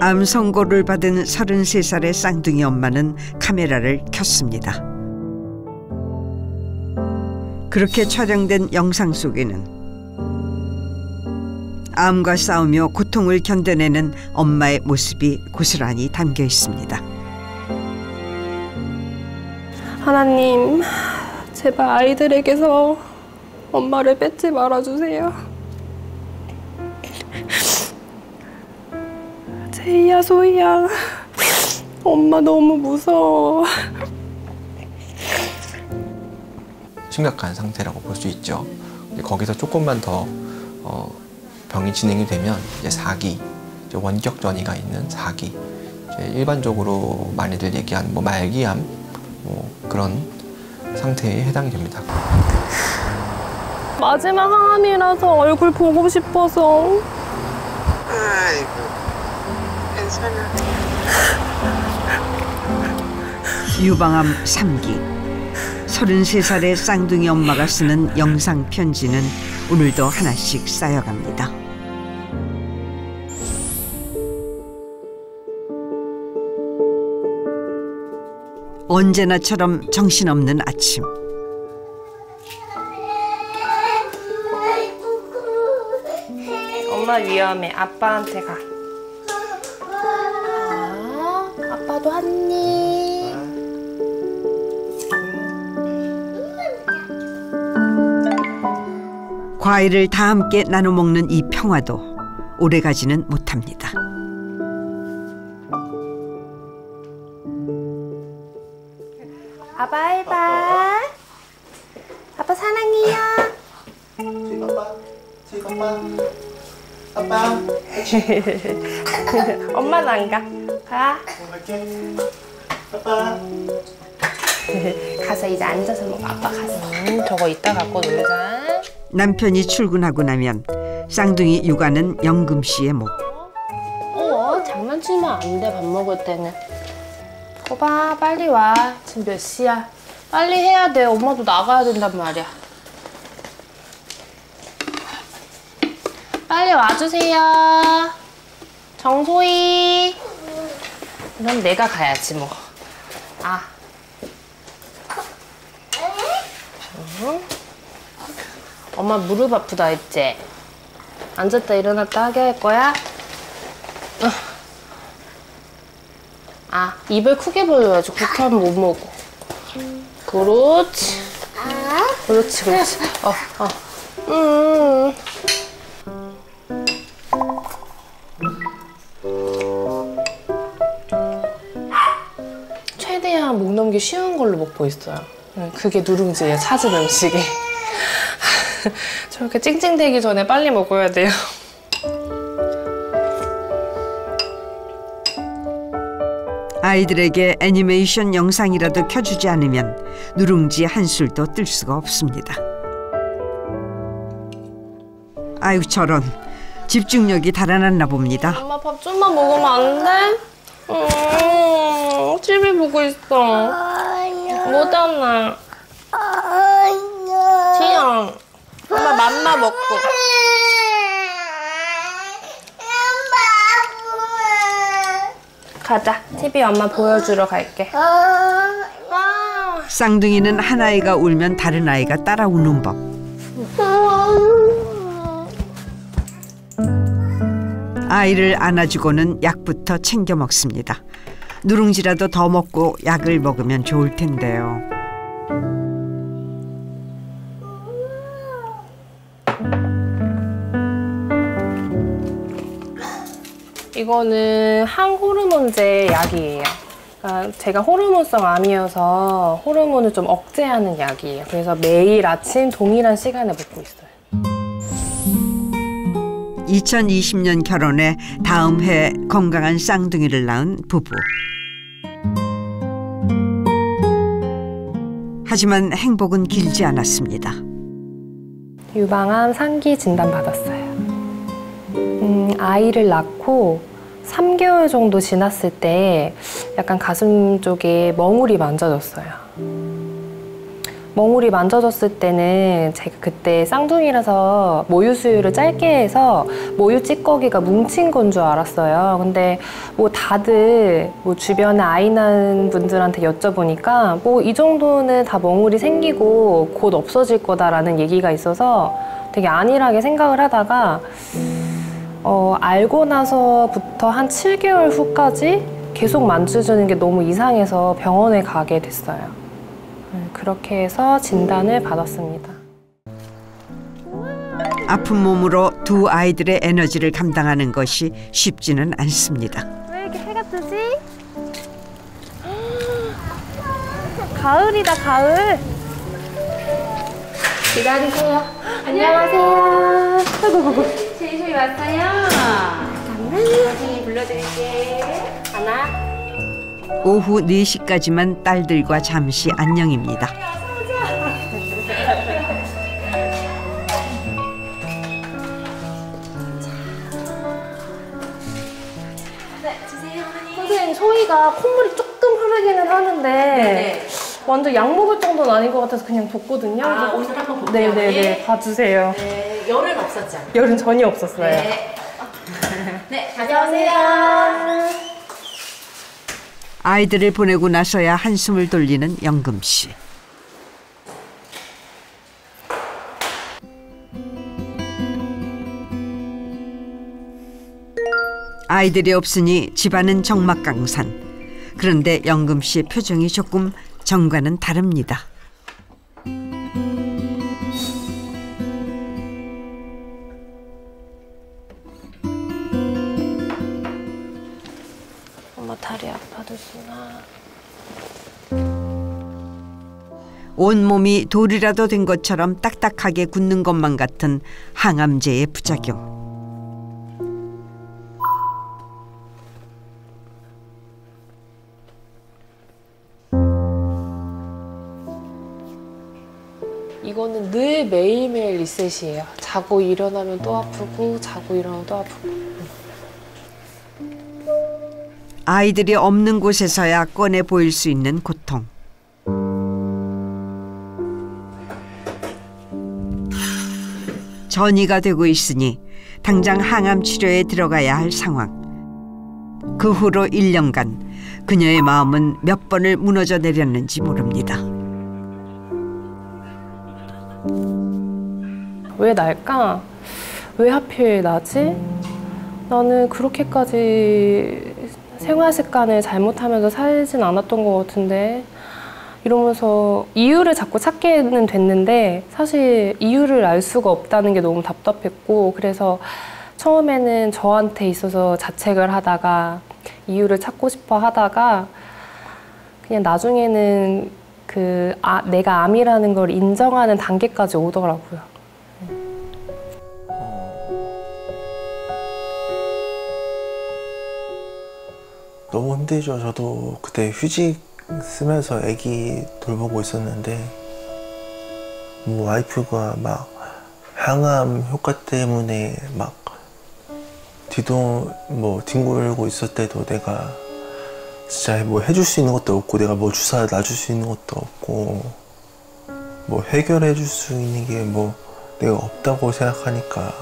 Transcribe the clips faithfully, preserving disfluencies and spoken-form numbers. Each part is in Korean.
암 선고를 받은 서른세 살의 쌍둥이 엄마는 카메라를 켰습니다. 그렇게 촬영된 영상 속에는 암과 싸우며 고통을 견뎌내는 엄마의 모습이 고스란히 담겨 있습니다. 하나님, 제발 아이들에게서 엄마를 뺏지 말아주세요. 제이야, 소희야, 엄마 너무 무서워. 심각한 상태라고 볼 수 있죠. 거기서 조금만 더 어, 병이 진행이 되면 이제 사기, 이제 원격 전이가 있는 사기, 이제 일반적으로 많이들 얘기하는 뭐 말기암 뭐 그런 상태에 해당이 됩니다. 마지막 항암이라서 얼굴 보고 싶어서. 아이고, 괜찮아. 유방암 삼 기. 서른세 살의 쌍둥이 엄마가 쓰는 영상 편지는 오늘도 하나씩 쌓여갑니다. 언제나처럼 정신없는 아침. 엄마 위험해. 아빠한테 가. 아, 아빠도 한입. 과일을 다 함께 나눠 먹는 이 평화도 오래가지는 못합니다. 아빠 바이바이. 아빠 사랑해요. 지금 아빠, 아빠, 아빠. 엄마는 안 가. 가. 아빠. 가서 이제 앉아서 먹어. 아빠 가서. 음, 저거 이따 갖고 놀자. 남편이 출근하고 나면 쌍둥이 육아는 영금 씨의 몫. 어, 장난치면 안 돼, 밥 먹을 때는. 거봐, 빨리 와. 지금 몇 시야? 빨리 해야 돼. 엄마도 나가야 된단 말이야. 빨리 와주세요. 정소희. 그럼 내가 가야지 뭐. 아. 응? 엄마 무릎 아프다 했지? 앉았다 일어났다 하게 할 거야? 아, 입을 크게 벌려야지. 그렇게 하면 못 먹어. 그렇지. 그렇지, 그렇지. 어, 어. 음. 최대한 목 넘기 쉬운 걸로 먹고 있어요. 그게 누룽지에 찾은 음식이. 저렇게 찡찡대기 전에 빨리 먹어야 돼요. 아이들에게 애니메이션 영상이라도 켜주지 않으면 누룽지 한술도 뜰 수가 없습니다. 아유, 저런 집중력이 달아났나 봅니다. 엄마 밥 좀만 먹으면 안 돼? 음, 티비 보고 있어. 못 하나. 지영, 엄마 맘마 먹고. 가자. 티비 엄마 보여주러 갈게. 쌍둥이는 한 아이가 울면 다른 아이가 따라 우는 법. 아이를 안아주고는 약부터 챙겨 먹습니다. 누룽지라도 더 먹고 약을 먹으면 좋을 텐데요. 이거는 항호르몬제 약이에요. 그러니까 제가 호르몬성 암이어서 호르몬을 좀 억제하는 약이에요. 그래서 매일 아침 동일한 시간에 먹고 있어요. 이천이십 년 결혼해 다음 해 건강한 쌍둥이를 낳은 부부. 하지만 행복은 길지 않았습니다. 유방암 삼 기 진단받았어요. 음, 아이를 낳고 삼 개월 정도 지났을 때 약간 가슴 쪽에 멍울이 만져졌어요. 멍울이 만져졌을 때는 제가 그때 쌍둥이라서 모유 수유를 짧게 해서 모유 찌꺼기가 뭉친 건 줄 알았어요. 근데 뭐 다들 뭐 주변에 아이 낳은 분들한테 여쭤보니까 뭐 이 정도는 다 멍울이 생기고 곧 없어질 거다라는 얘기가 있어서 되게 안일하게 생각을 하다가 어, 알고 나서부터 한 칠 개월 후까지 계속 만져주는 게 너무 이상해서 병원에 가게 됐어요. 그렇게 해서 진단을 받았습니다. 아픈 몸으로 두 아이들의 에너지를 감당하는 것이 쉽지는 않습니다. 왜 이렇게 해가 뜨지? 가을이다, 가을. 기다리세요. 안녕하세요. 제이 저희 왔어요. 잠깐만. 선생님 불러드릴게. 하나. 오후 네 시까지만 딸들과 잠시 안녕입니다. 선생님, 소희가 콧물이 조금 흐르기는 하는데 네네. 완전 약 먹을 정도는 아닌 것 같아서 그냥 뒀거든요. 아, 오늘 한번 볼게요. 네네네, 봐주세요. 네, 열은 없었죠? 열은 전혀 없었어요. 네. 네, 가져오세요. 아이들을 보내고 나서야 한숨을 돌리는 영금 씨. 아이들이 없으니 집안은 적막강산. 그런데 영금 씨의 표정이 조금 전과는 다릅니다. 엄마 다리 아파졌구나. 온몸이 돌이라도 된 것처럼 딱딱하게 굳는 것만 같은 항암제의 부작용. 이거는 늘 매일매일 리셋이에요. 자고 일어나면 또 아프고 자고 일어나면 또 아프고. 아이들이 없는 곳에서야 꺼내 보일 수 있는 고통. 전이가 되고 있으니 당장 항암 치료에 들어가야 할 상황. 그 후로 일 년간 그녀의 마음은 몇 번을 무너져 내렸는지 모릅니다. 왜 날까? 왜 하필 나지? 나는 그렇게까지 생활 습관을 잘못하면서 살진 않았던 것 같은데 이러면서 이유를 자꾸 찾게는 됐는데 사실 이유를 알 수가 없다는 게 너무 답답했고 그래서 처음에는 저한테 있어서 자책을 하다가 이유를 찾고 싶어 하다가 그냥 나중에는 그 아, 내가 암이라는 걸 인정하는 단계까지 오더라고요. 너무 힘들죠. 저도 그때 휴직 쓰면서 아기 돌보고 있었는데 뭐 와이프가 막 항암 효과 때문에 막 뒤도 뭐 뒹굴고 있을 때도 내가 진짜 뭐 해줄 수 있는 것도 없고 내가 뭐 주사 놔줄 수 있는 것도 없고 뭐 해결해 줄 수 있는 게 뭐 내가 없다고 생각하니까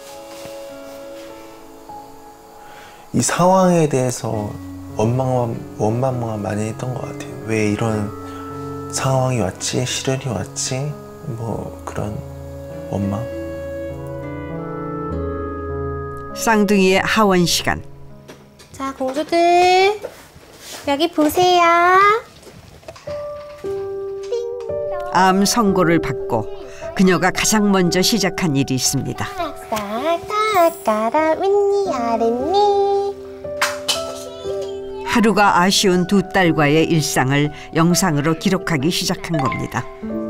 이 상황에 대해서 원망만, 원망만 많이 했던 것 같아요. 왜 이런 상황이 왔지? 시련이 왔지? 뭐 그런 원망. 쌍둥이의 하원 시간. 자, 공주들 여기 보세요. 암 선고를 받고 그녀가 가장 먼저 시작한 일이 있습니다. 싹싹 닦아라 윗니 아랫니. 하루가 아쉬운 두 딸과의 일상을 영상으로 기록하기 시작한 겁니다.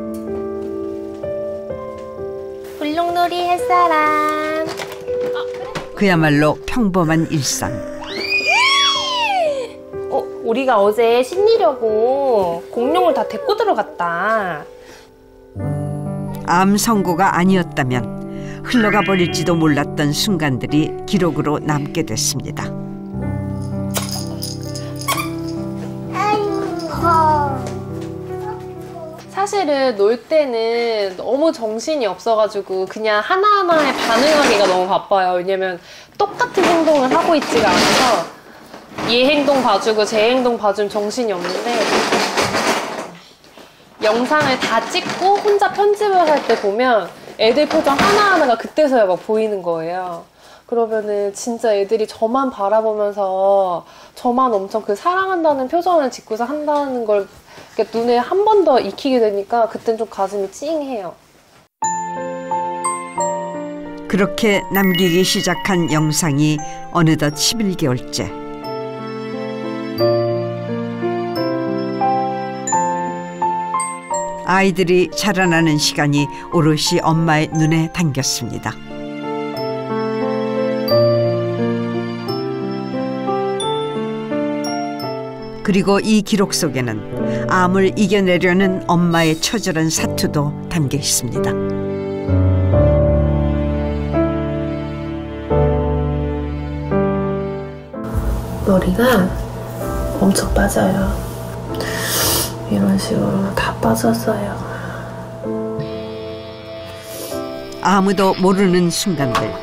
울릉놀이 할 사람. 그야말로 평범한 일상. 어, 우리가 어제 신리려고 공룡을 다 데리고 들어갔다. 암 선고가 아니었다면 흘러가 버릴지도 몰랐던 순간들이 기록으로 남게 됐습니다. 사실은 놀 때는 너무 정신이 없어가지고 그냥 하나하나에 반응하기가 너무 바빠요. 왜냐면 똑같은 행동을 하고 있지가 않아서 얘 행동 봐주고 제 행동 봐주면 정신이 없는데 영상을 다 찍고 혼자 편집을 할 때 보면 애들 표정 하나하나가 그때서야 막 보이는 거예요. 그러면은 진짜 애들이 저만 바라보면서 저만 엄청 그 사랑한다는 표정을 짓고서 한다는 걸 눈에 한 번 더 익히게 되니까 그땐 좀 가슴이 찡해요. 그렇게 남기기 시작한 영상이 어느덧 십일 개월째. 아이들이 자라나는 시간이 오롯이 엄마의 눈에 담겼습니다. 그리고 이 기록 속에는 암을 이겨내려는 엄마의 처절한 사투도 담겨 있습니다. 머리가 엄청 빠져요. 이런 식으로 다 빠졌어요. 아무도 모르는 순간들.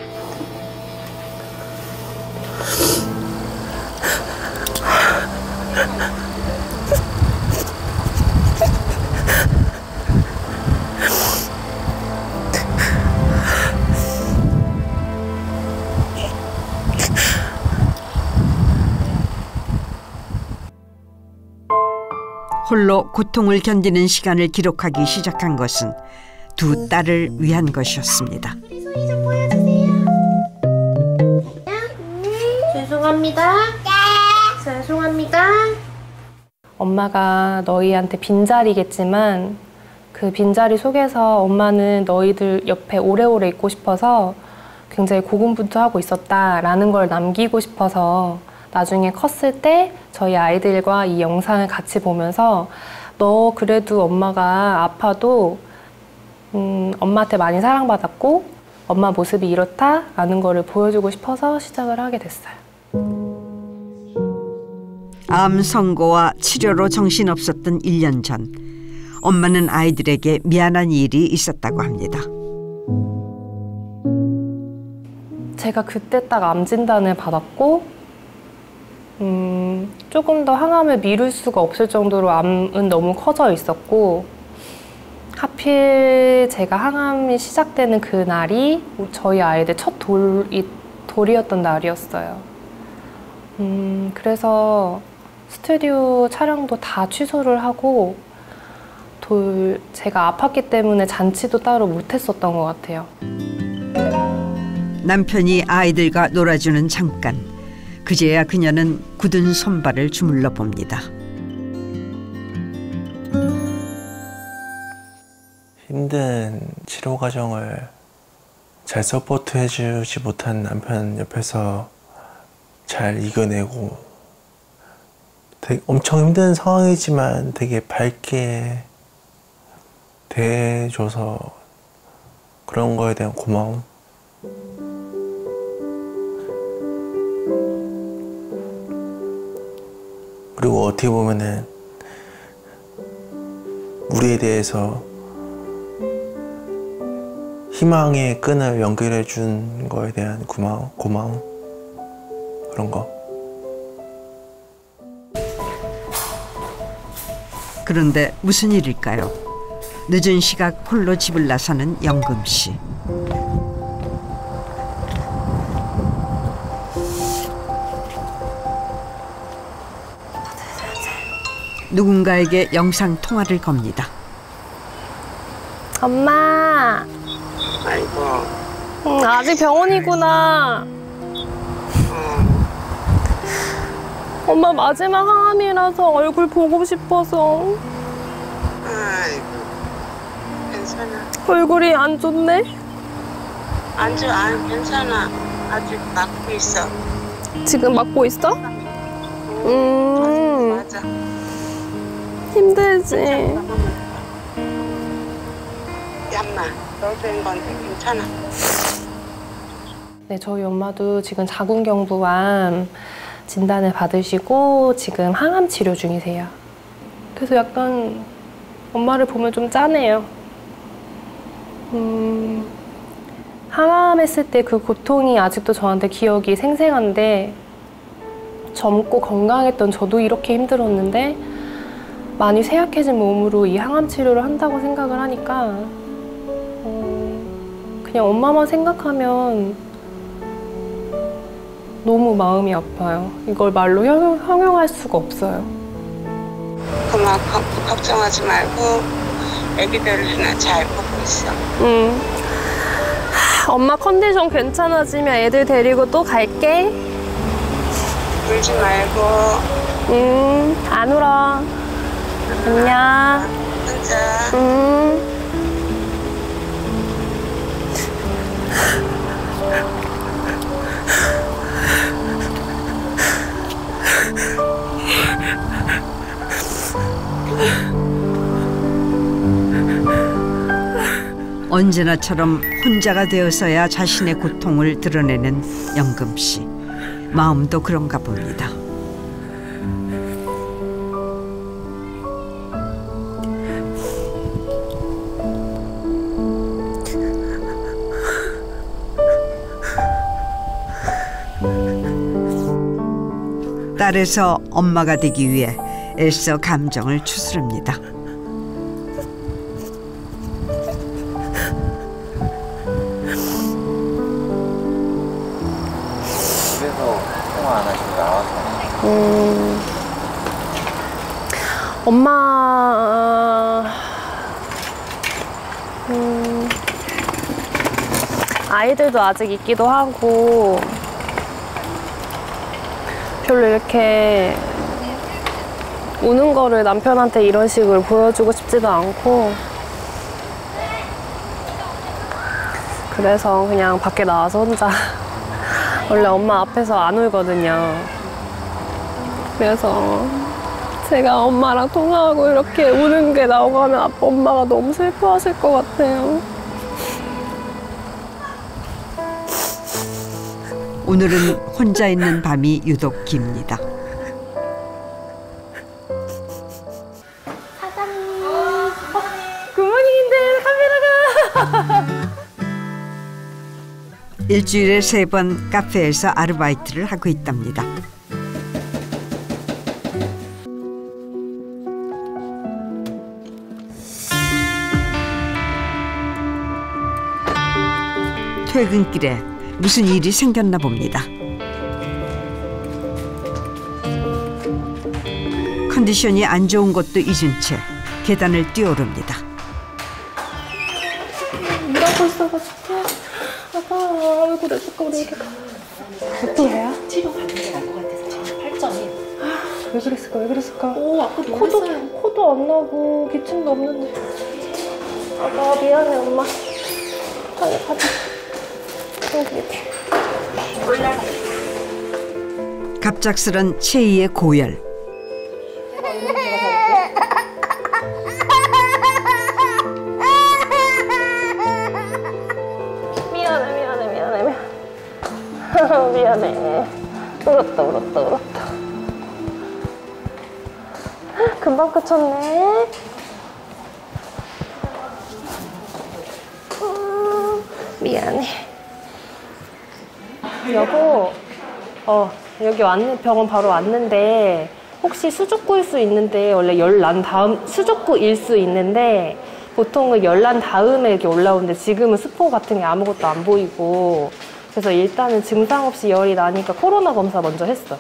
홀로 고통을 견디는 시간을 기록하기 시작한 것은 두 딸을 위한 것이었습니다. 우리 소희 좀 보여주세요. 죄송합니다. 죄송합니다. 엄마가 너희한테 빈자리겠지만 그 빈자리 속에서 엄마는 너희들 옆에 오래오래 있고 싶어서 굉장히 고군분투하고 있었다라는 걸 남기고 싶어서 나중에 컸을 때 저희 아이들과 이 영상을 같이 보면서 너 그래도 엄마가 아파도 음, 엄마한테 많이 사랑받았고 엄마 모습이 이렇다라는 거를 보여주고 싶어서 시작을 하게 됐어요. 암 선고와 치료로 정신없었던 일 년 전 엄마는 아이들에게 미안한 일이 있었다고 합니다. 제가 그때 딱 암 진단을 받았고 음, 조금 더 항암을 미룰 수가 없을 정도로 암은 너무 커져 있었고 하필 제가 항암이 시작되는 그 날이 저희 아이들 첫 돌이, 돌이었던 날이었어요. 음, 그래서 스튜디오 촬영도 다 취소를 하고 돌, 제가 아팠기 때문에 잔치도 따로 못했었던 것 같아요. 남편이 아이들과 놀아주는 잠깐, 그제야 그녀는 굳은 손발을 주물러 봅니다. 힘든 치료 과정을 잘 서포트해주지 못한 남편 옆에서 잘 이겨내고 되게 엄청 힘든 상황이지만 되게 밝게 대해줘서 그런 거에 대한 고마움. 그리고 어떻게 보면은 우리에 대해서 희망의 끈을 연결해 준 거에 대한 고마움, 고마움 그런 거. 그런데 무슨 일일까요? 늦은 시각 홀로 집을 나서는 영금 씨. 누군가에게 영상 통화를 겁니다. 엄마. 아이고. 응, 아직 병원이구나. 응. 엄마 마지막 항암이라서 얼굴 보고 싶어서. 아이고. 괜찮아. 얼굴이 안 좋네? 안 좋아. 아, 괜찮아. 아직 맞고 있어. 지금 맞고 있어? 음. 맞아. 힘들지. 얌마. 너 된 건데 괜찮아. 네, 저희 엄마도 지금 자궁경부암 진단을 받으시고 지금 항암 치료 중이세요. 그래서 약간 엄마를 보면 좀 짠해요. 음, 항암했을 때 그 고통이 아직도 저한테 기억이 생생한데 젊고 건강했던 저도 이렇게 힘들었는데 많이 쇠약해진 몸으로 이 항암 치료를 한다고 생각을 하니까 어, 그냥 엄마만 생각하면 너무 마음이 아파요. 이걸 말로 형용, 형용할 수가 없어요. 그만 걱정하지 말고 애기들이나 잘 보고 있어. 응. 엄마 컨디션 괜찮아지면 애들 데리고 또 갈게. 울지 말고. 응, 안 울어. 안녕. 혼자. 응. 언제나처럼 혼자가 되어서야 자신의 고통을 드러내는 영금 씨. 마음도 그런가 봅니다. 딸에서 엄마가 되기 위해 애써 감정을 추스릅니다. 집에서 통화 안 하시고 나와서. 음, 엄마, 음, 아이들도 아직 있기도 하고 별로 이렇게 우는 거를 남편한테 이런 식으로 보여주고 싶지도 않고 그래서 그냥 밖에 나와서 혼자 원래 엄마 앞에서 안 울거든요. 그래서 제가 엄마랑 통화하고 이렇게 우는 게 나오고 하면 아빠 엄마가 너무 슬퍼하실 것 같아요. 오늘은 혼자 있는 밤이 유독 깁니다. 굿모닝인데 카메라가. 일주일에 세 번 카페에서 아르바이트를 하고 있답니다. 퇴근길에 무슨 일이 생겼나 봅니다. 컨디션이 안 좋은 것도 잊은 채 계단을 뛰어오릅니다. 일하고 있어가지고 아빠 아이고 내 숟가락이 이렇게 어떠해요? 치료 받는 게 나을 것 같아서 지금 팔 점이. 왜 그랬을까 왜 그랬을까? 오, 아까 코도, 놀랐어요. 코도 안 나고 기침도 없는데. 아빠 미안해 엄마. 빨리 가자. 올라가. 갑작스런 채희의 고열. 미안해 미안해 미안해 미안해. 미안해. 울었다 울었다 울었다. 금방 그쳤네. 음, 미안해. 여보, 어 여기 왔는 병원 바로 왔는데 혹시 수족구일 수 있는데 원래 열 난 다음 수족구일 수 있는데 보통은 열 난 다음에 이렇게 올라오는데 지금은 수포 같은 게 아무것도 안 보이고 그래서 일단은 증상 없이 열이 나니까 코로나 검사 먼저 했어.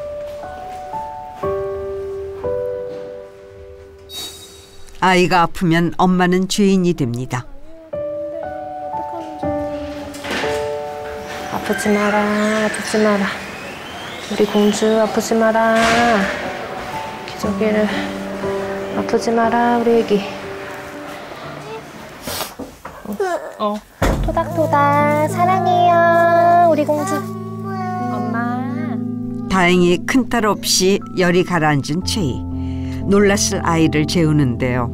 아이가 아프면 엄마는 죄인이 됩니다. 아프지 마라, 아프지 마라. 우리 공주 아프지 마라. 기저귀를 아프지 마라, 우리 애기. 어. 토닥토닥 사랑해요, 우리 공주. 엄마. 다행히 큰딸 없이 열이 가라앉은 채희. 놀랐을 아이를 재우는데요.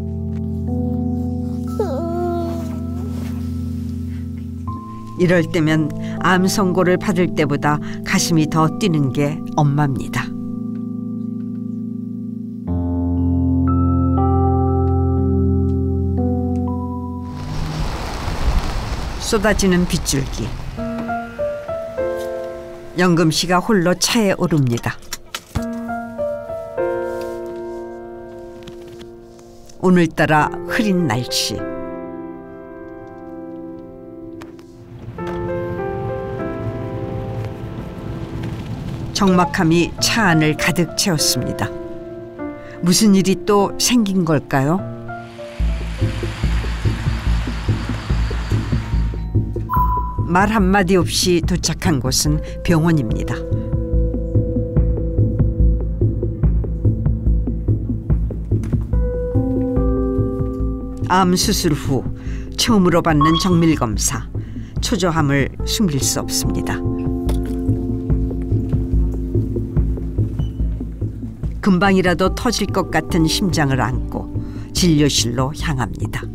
이럴 때면 암 선고를 받을 때보다 가슴이 더 뛰는 게 엄마입니다. 쏟아지는 빗줄기. 영금 씨가 홀로 차에 오릅니다. 오늘따라 흐린 날씨. 적막함이 차 안을 가득 채웠습니다. 무슨 일이 또 생긴 걸까요? 말 한마디 없이 도착한 곳은 병원입니다. 암 수술 후 처음으로 받는 정밀 검사. 초조함을 숨길 수 없습니다. 금방이라도 터질 것 같은 심장을 안고 진료실로 향합니다.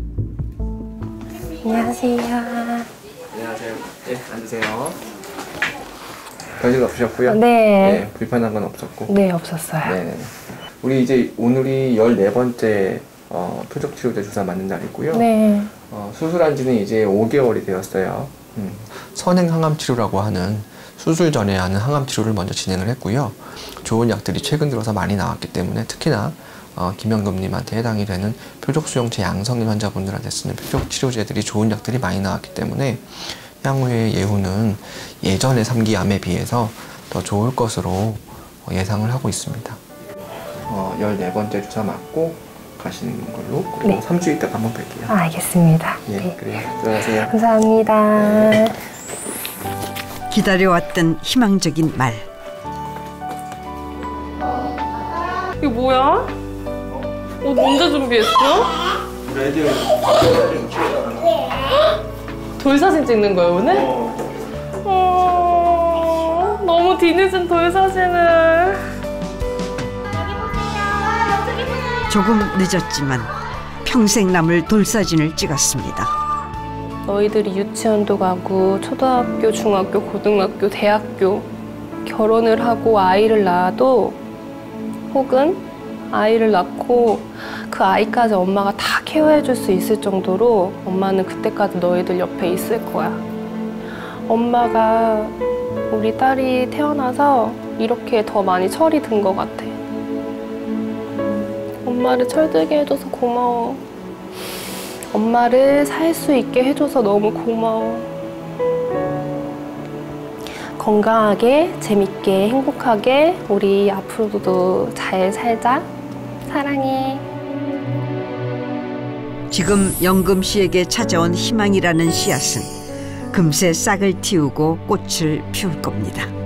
안녕하세요. 안녕하세요. 네, 앉으세요. 별일 없으셨고요? 네. 네, 불편한 건 없었고. 네, 없었어요. 네. 우리 이제 오늘이 열네 번째 어, 표적치료제 주사 맞는 날이고요. 네. 어, 수술한 지는 이제 오 개월이 되었어요. 음. 선행 항암 치료라고 하는 수술 전에 하는 항암 치료를 먼저 진행을 했고요. 좋은 약들이 최근 들어서 많이 나왔기 때문에 특히나 어, 김영금님한테 해당이 되는 표적수용체 양성인 환자분들한테 쓰는 표적치료제들이 좋은 약들이 많이 나왔기 때문에 향후의 예후는 예전의 삼기암에 비해서 더 좋을 것으로 예상을 하고 있습니다. 어, 열네 번째 주사 맞고 가시는 걸로. 그리고 네. 삼 주 있다가 한번 뵐게요. 아, 알겠습니다. 예, 네. 그래요. 들어가세요. 감사합니다. 네. 기다려왔던 희망적인 말. 이거 뭐야? 옷 언제 준비했어? 돌 사진 찍는 거야 오늘? 어... 너무 뒤늦은 돌 사진을. 조금 늦었지만 평생 남을 돌사진을 찍었습니다. 너희들이 유치원도 가고 초등학교, 중학교, 고등학교, 대학교 결혼을 하고 아이를 낳아도 혹은 아이를 낳고 그 아이까지 엄마가 다 케어해줄 수 있을 정도로 엄마는 그때까지 너희들 옆에 있을 거야. 엄마가 우리 딸이 태어나서 이렇게 더 많이 철이 든 것 같아. 엄마를 철들게 해줘서 고마워. 엄마를 살 수 있게 해줘서 너무 고마워. 건강하게, 재밌게, 행복하게 우리 앞으로도 잘 살자. 사랑해. 지금 영금 씨에게 찾아온 희망이라는 씨앗은 금세 싹을 틔우고 꽃을 피울 겁니다.